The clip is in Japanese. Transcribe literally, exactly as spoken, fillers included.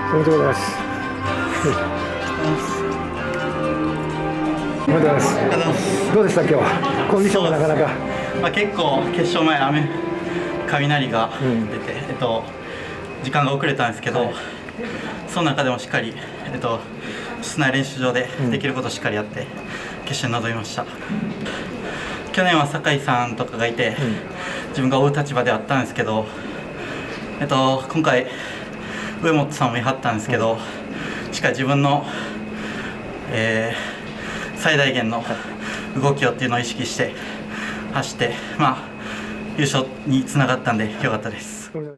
おめでとうございます。おめでとうございます。どうでした今日は。コンディションがなかなか。 まあ、結構決勝前雨雷が出て、うん、えっと時間が遅れたんですけど、はい、その中でもしっかりえっと室内練習場でできることをしっかりやって、うん、決勝に臨みました。去年は酒井さんとかがいて、うん、自分が追う立場であったんですけど、えっと今回上本さんもいはったんですけど、しっかり自分の、えー、最大限の動きをっていうのを意識して走って、まあ、優勝につながったんでよかったです。